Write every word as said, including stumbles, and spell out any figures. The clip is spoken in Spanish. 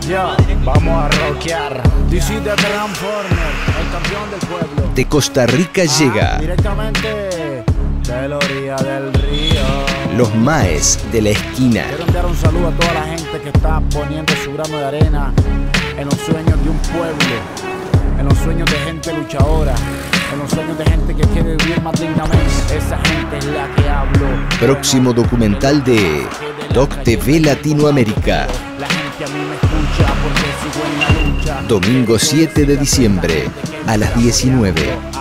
Ya, vamos a rockear. D C de Transformer, el campeón del pueblo. De Costa Rica Ah, llega directamente de la orilla del río. Los Maes de la Esquina. Quiero enviar un saludo a toda la gente que está poniendo su grano de arena en los sueños de un pueblo, en los sueños de gente luchadora, en los sueños de gente que quiere vivir más dignamente. Esa gente es la que hablo. Próximo documental de Doc T V Latinoamérica. La gente a mí me escucha porque sigo en la lucha. Domingo siete de diciembre a las diecinueve.